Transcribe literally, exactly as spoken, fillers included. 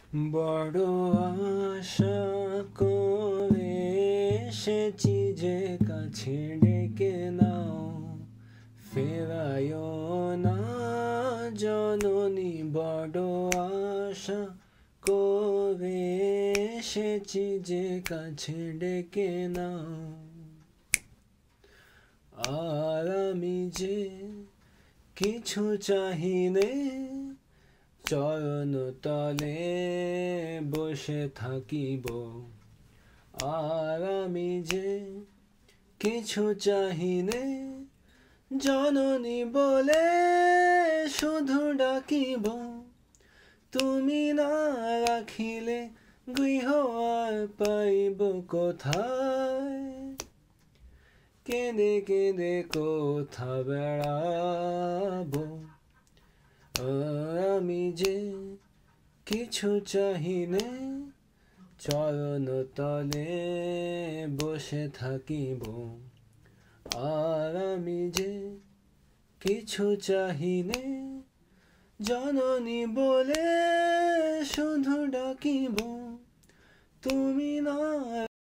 বড় আশা করে এসেছি যে কাছে ডেকে নাও, ফেরায়ও না জননী। বড় আশা করে এসেছি যে কাছে ডেকে নাও, আর আমি যে কিছু চাহিনে চরণ তলে বসে থাকিব। আর আমি যে কিছু চাহিনে জননী বলে শুধু ডাকিব। তুমি না রাখিলে গৃহ আর পাইব কোথায়, কেঁদে কেঁদে কোথা বেড়াবো। আমি যে কিছু চাহিনে চরণ তলে বসে থাকিব। আর আমি যে কিছু চাহিনে জননী বলে শুধু ডাকিব। তুমি না